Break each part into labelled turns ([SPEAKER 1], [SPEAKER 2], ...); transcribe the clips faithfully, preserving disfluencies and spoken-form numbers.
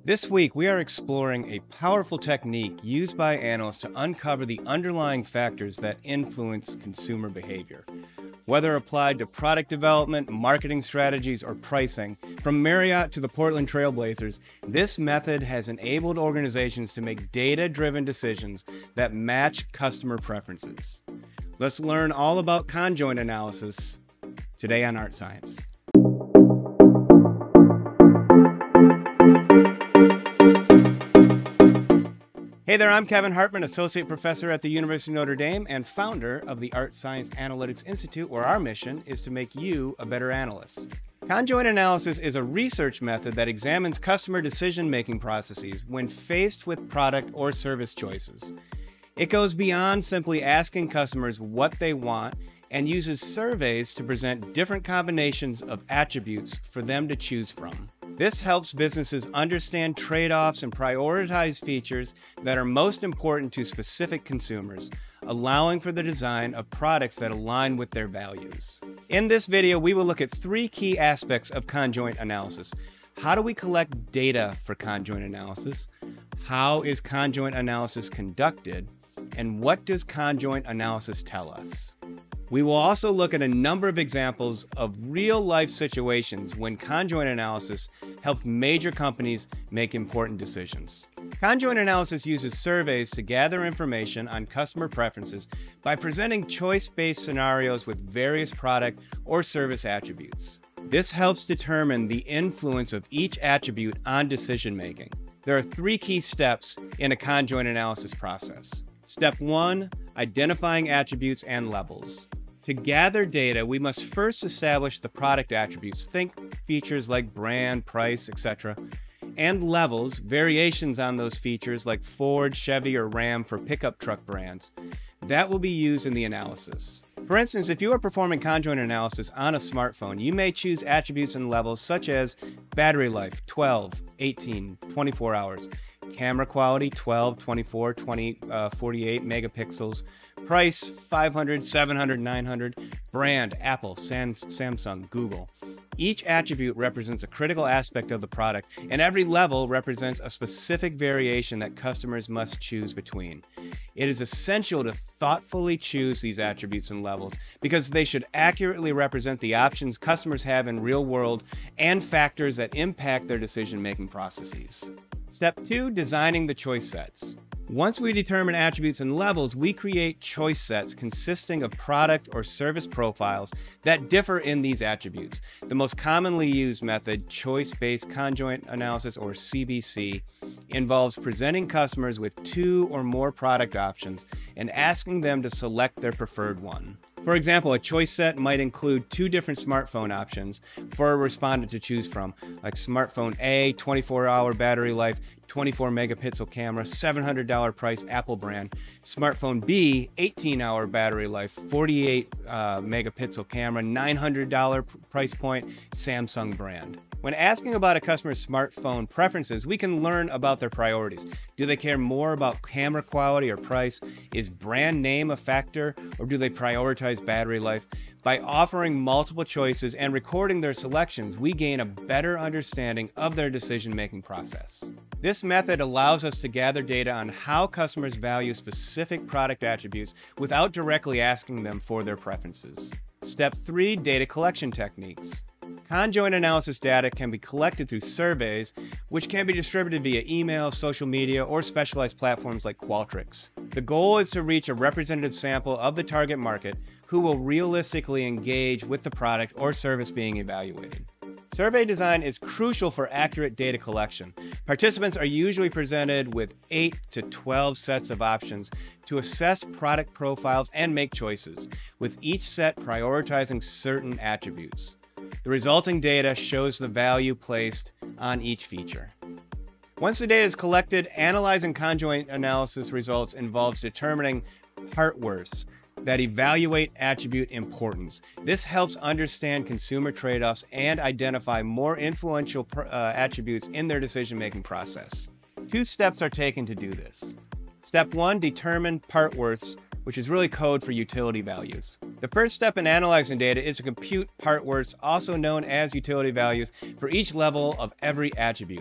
[SPEAKER 1] This week, we are exploring a powerful technique used by analysts to uncover the underlying factors that influence consumer behavior. Whether applied to product development, marketing strategies, or pricing, from Marriott to the Portland Trail Blazers, this method has enabled organizations to make data-driven decisions that match customer preferences. Let's learn all about conjoint analysis today on Art+Science. Hey there, I'm Kevin Hartman, Associate Professor at the University of Notre Dame and founder of the Art+Science Analytics Institute, where our mission is to make you a better analyst. Conjoint analysis is a research method that examines customer decision-making processes when faced with product or service choices. It goes beyond simply asking customers what they want and uses surveys to present different combinations of attributes for them to choose from. This helps businesses understand trade-offs and prioritize features that are most important to specific consumers, allowing for the design of products that align with their values. In this video, we will look at three key aspects of conjoint analysis. How do we collect data for conjoint analysis? How is conjoint analysis conducted? And what does conjoint analysis tell us? We will also look at a number of examples of real-life situations when conjoint analysis helped major companies make important decisions. Conjoint analysis uses surveys to gather information on customer preferences by presenting choice-based scenarios with various product or service attributes. This helps determine the influence of each attribute on decision-making. There are three key steps in a conjoint analysis process. Step one, identifying attributes and levels. To gather data, we must first establish the product attributes, think features like brand, price, et cetera, and levels, variations on those features like Ford, Chevy, or Ram for pickup truck brands. That will be used in the analysis. For instance, if you are performing conjoint analysis on a smartphone, you may choose attributes and levels such as battery life, twelve, eighteen, twenty-four hours, camera quality, twelve, twenty-four, twenty, uh, forty-eight megapixels, price, five hundred, seven hundred, nine hundred, brand, Apple, Sam, Samsung, Google. Each attribute represents a critical aspect of the product, and every level represents a specific variation that customers must choose between. It is essential to thoughtfully choose these attributes and levels because they should accurately represent the options customers have in real world and factors that impact their decision-making processes. Step two, designing the choice sets. Once we determine attributes and levels, we create choice sets consisting of product or service profiles that differ in these attributes. The most commonly used method, choice-based conjoint analysis, or C B C, involves presenting customers with two or more product options and asking them to select their preferred one. For example, a choice set might include two different smartphone options for a respondent to choose from, like smartphone A, twenty-four hour battery life, twenty-four megapixel camera, seven hundred dollar price, Apple brand. Smartphone B, eighteen hour battery life, forty-eight uh, megapixel camera, nine hundred dollar price point, Samsung brand. When asking about a customer's smartphone preferences, we can learn about their priorities. Do they care more about camera quality or price? Is brand name a factor, or do they prioritize battery life? By offering multiple choices and recording their selections, we gain a better understanding of their decision-making process. This method allows us to gather data on how customers value specific product attributes without directly asking them for their preferences. Step three, data collection techniques. Conjoint analysis data can be collected through surveys, which can be distributed via email, social media, or specialized platforms like Qualtrics. The goal is to reach a representative sample of the target market who will realistically engage with the product or service being evaluated. Survey design is crucial for accurate data collection. Participants are usually presented with eight to twelve sets of options to assess product profiles and make choices, with each set prioritizing certain attributes. The resulting data shows the value placed on each feature. Once the data is collected, analyzing conjoint analysis results involves determining part worths that evaluate attribute importance. This helps understand consumer trade-offs and identify more influential uh, attributes in their decision-making process. Two steps are taken to do this. Step one, determine part worths, which is really code for utility values. The first step in analyzing data is to compute part worths, also known as utility values, for each level of every attribute.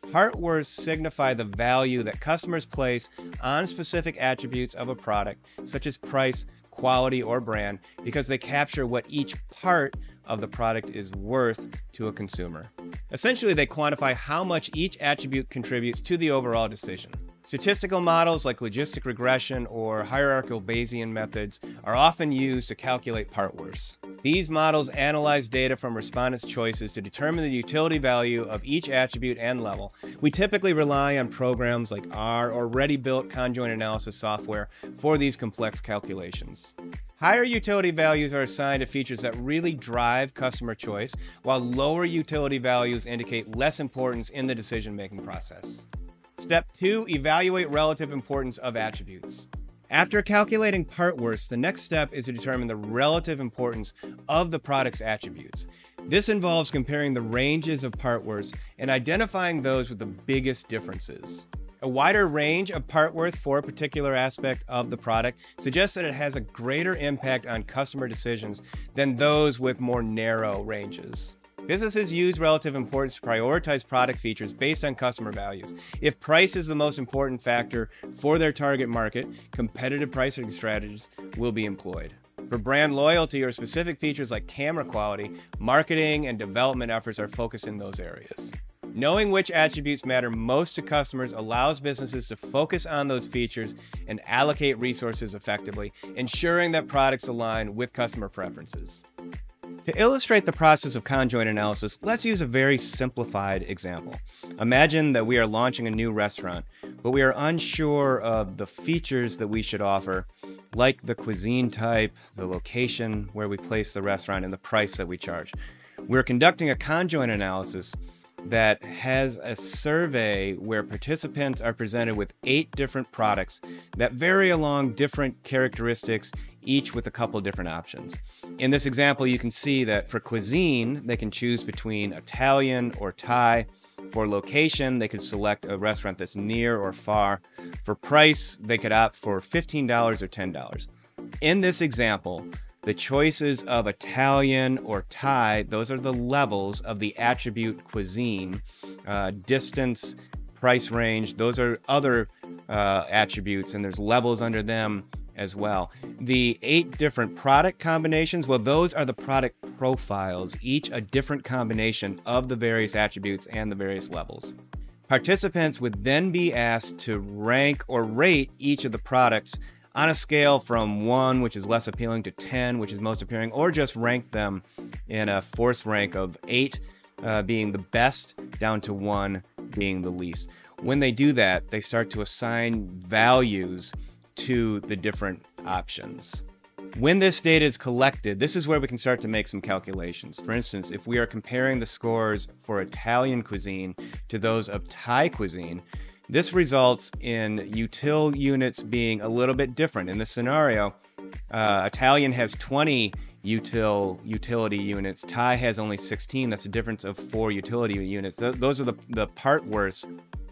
[SPEAKER 1] part worths signify the value that customers place on specific attributes of a product, such as price, quality, or brand, because they capture what each part of the product is worth to a consumer. Essentially, they quantify how much each attribute contributes to the overall decision. Statistical models like logistic regression or hierarchical Bayesian methods are often used to calculate part worths. These models analyze data from respondents' choices to determine the utility value of each attribute and level. We typically rely on programs like R or ready-built conjoint analysis software for these complex calculations. Higher utility values are assigned to features that really drive customer choice, while lower utility values indicate less importance in the decision-making process. Step two, evaluate relative importance of attributes. After calculating part worths, the next step is to determine the relative importance of the product's attributes. This involves comparing the ranges of part worths and identifying those with the biggest differences. A wider range of part worth for a particular aspect of the product suggests that it has a greater impact on customer decisions than those with more narrow ranges. Businesses use relative importance to prioritize product features based on customer values. If price is the most important factor for their target market, competitive pricing strategies will be employed. For brand loyalty or specific features like camera quality, marketing and development efforts are focused in those areas. Knowing which attributes matter most to customers allows businesses to focus on those features and allocate resources effectively, ensuring that products align with customer preferences. To illustrate the process of conjoint analysis, let's use a very simplified example. Imagine that we are launching a new restaurant, but we are unsure of the features that we should offer, like the cuisine type, the location where we place the restaurant, and the price that we charge. We're conducting a conjoint analysis that has a survey where participants are presented with eight different products that vary along different characteristics, each with a couple different options. In this example, you can see that for cuisine, they can choose between Italian or Thai. For location, they could select a restaurant that's near or far. For price, they could opt for fifteen dollars or ten dollars. In this example, the choices of Italian or Thai, those are the levels of the attribute cuisine. Uh, distance, price range, those are other uh, attributes, and there's levels under them as well. The eight different product combinations, well, those are the product profiles, each a different combination of the various attributes and the various levels. Participants would then be asked to rank or rate each of the products on a scale from one, which is less appealing, to ten, which is most appealing, or just rank them in a force rank of eight uh, being the best, down to one being the least. When they do that, they start to assign values to the different options. When this data is collected, this is where we can start to make some calculations. For instance, if we are comparing the scores for Italian cuisine to those of Thai cuisine, this results in util units being a little bit different. In this scenario, uh, Italian has twenty util utility units. Thai has only sixteen. That's a difference of four utility units. Th those are the, the part worths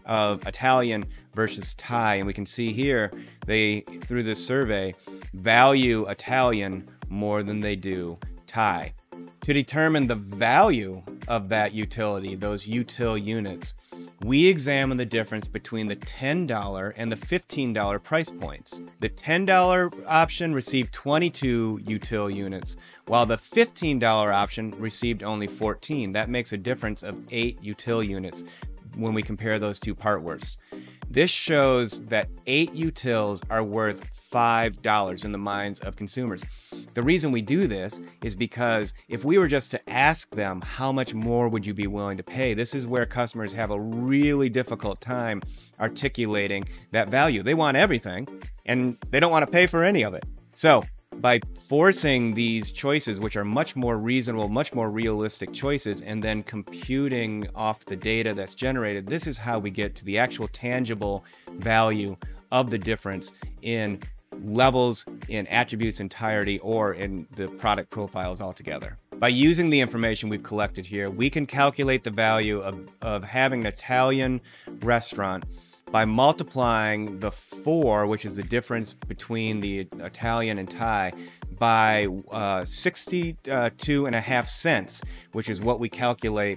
[SPEAKER 1] of Italian versus Thai. And we can see here, they, through this survey, value Italian more than they do Thai. To determine the value of that utility, those util units, we examine the difference between the ten dollar and the fifteen dollar price points. The ten dollar option received twenty-two util units, while the fifteen dollar option received only fourteen. That makes a difference of eight util units when we compare those two part worths. This shows that eight utils are worth five dollars in the minds of consumers. The reason we do this is because if we were just to ask them how much more would you be willing to pay, this is where customers have a really difficult time articulating that value. They want everything and they don't want to pay for any of it. So by forcing these choices, which are much more reasonable, much more realistic choices, and then computing off the data that's generated, this is how we get to the actual tangible value of the difference in levels, in attributes entirety, or in the product profiles altogether. By using the information we've collected here, we can calculate the value of, of having an Italian restaurant by multiplying the four, which is the difference between the Italian and Thai, by uh, sixty-two and a half cents, which is what we calculate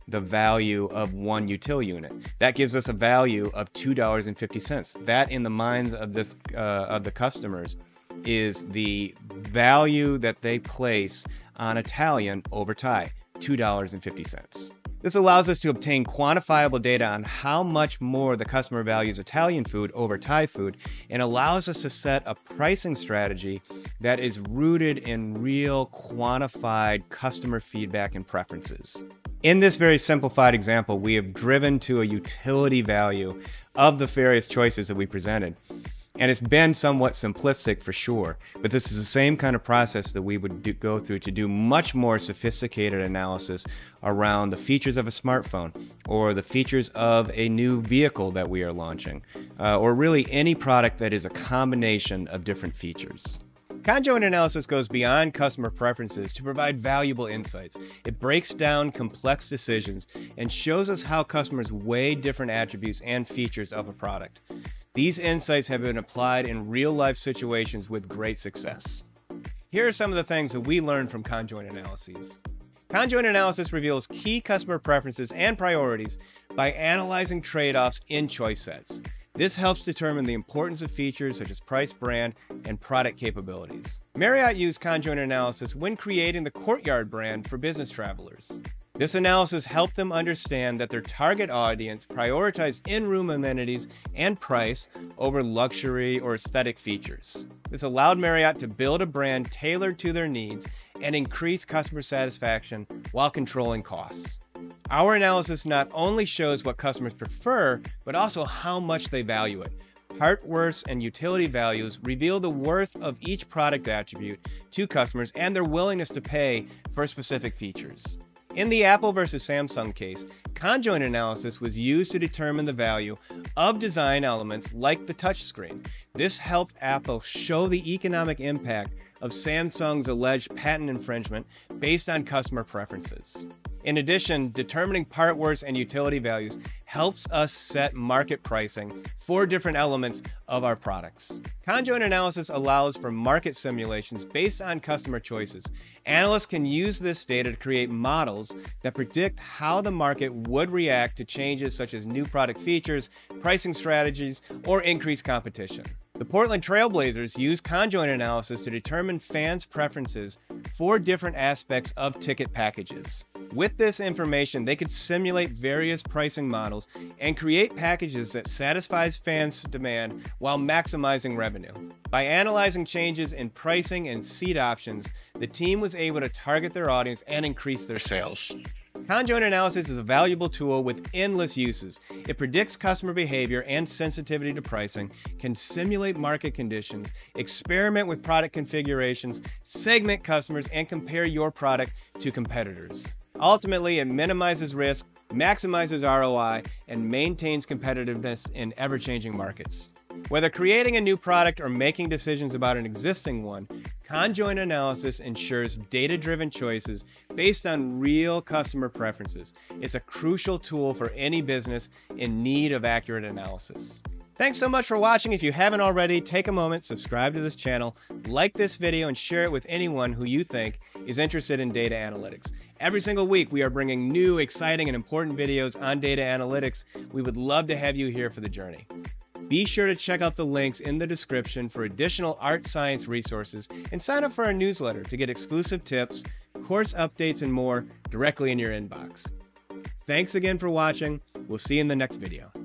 [SPEAKER 1] the value of one util unit. That gives us a value of two dollars and fifty cents. That, in the minds of this uh, of the customers, is the value that they place on Italian over Thai, two dollars and fifty cents. This allows us to obtain quantifiable data on how much more the customer values Italian food over Thai food, and allows us to set a pricing strategy that is rooted in real quantified customer feedback and preferences. In this very simplified example, we have driven to a utility value of the various choices that we presented. And it's been somewhat simplistic for sure, but this is the same kind of process that we would do, go through to do much more sophisticated analysis around the features of a smartphone, or the features of a new vehicle that we are launching, uh, or really any product that is a combination of different features. Conjoint analysis goes beyond customer preferences to provide valuable insights. It breaks down complex decisions and shows us how customers weigh different attributes and features of a product. These insights have been applied in real-life situations with great success. Here are some of the things that we learned from conjoint analyses. Conjoint analysis reveals key customer preferences and priorities by analyzing trade-offs in choice sets. This helps determine the importance of features such as price, brand, and product capabilities. Marriott used conjoint analysis when creating the Courtyard brand for business travelers. This analysis helped them understand that their target audience prioritized in-room amenities and price over luxury or aesthetic features. This allowed Marriott to build a brand tailored to their needs and increase customer satisfaction while controlling costs. Our analysis not only shows what customers prefer, but also how much they value it. Part worths and utility values reveal the worth of each product attribute to customers and their willingness to pay for specific features. In the Apple versus Samsung case, conjoint analysis was used to determine the value of design elements like the touchscreen. This helped Apple show the economic impact of Samsung's alleged patent infringement based on customer preferences. In addition, determining part worths and utility values helps us set market pricing for different elements of our products. Conjoint analysis allows for market simulations based on customer choices. Analysts can use this data to create models that predict how the market would react to changes such as new product features, pricing strategies, or increased competition. The Portland Trail Blazers use conjoint analysis to determine fans' preferences for different aspects of ticket packages. With this information, they could simulate various pricing models and create packages that satisfies fans' demand while maximizing revenue. By analyzing changes in pricing and seat options, the team was able to target their audience and increase their sales. Conjoint analysis is a valuable tool with endless uses. It predicts customer behavior and sensitivity to pricing, can simulate market conditions, experiment with product configurations, segment customers, and compare your product to competitors. Ultimately, it minimizes risk, maximizes R O I, and maintains competitiveness in ever-changing markets. Whether creating a new product or making decisions about an existing one, conjoint analysis ensures data-driven choices based on real customer preferences. It's a crucial tool for any business in need of accurate analysis. Thanks so much for watching. If you haven't already, take a moment, subscribe to this channel, like this video, and share it with anyone who you think is interested in data analytics. Every single week, we are bringing new, exciting, and important videos on data analytics. We would love to have you here for the journey. Be sure to check out the links in the description for additional art science resources, and sign up for our newsletter to get exclusive tips, course updates, and more directly in your inbox. Thanks again for watching. We'll see you in the next video.